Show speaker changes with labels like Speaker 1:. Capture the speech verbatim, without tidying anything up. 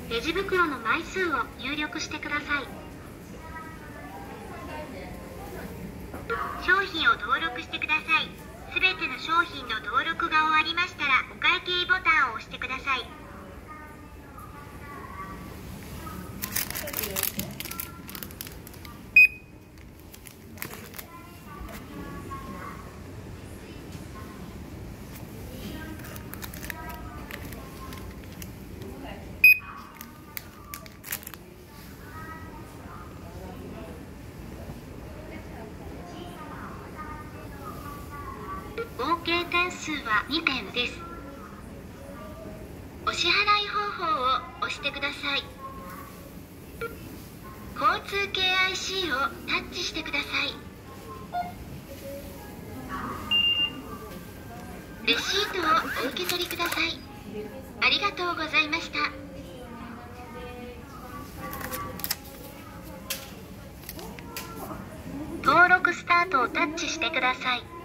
Speaker 1: レジ袋の枚数を入力してください。商品を登録してください。すべての商品の登録が終わりましたら、お会計ボタンを押してください。合計点数はにてんです。お支払い方法を押してください。交通系 アイシー をタッチしてください。レシートをお受け取りください。ありがとうございました。登録スタートをタッチしてください。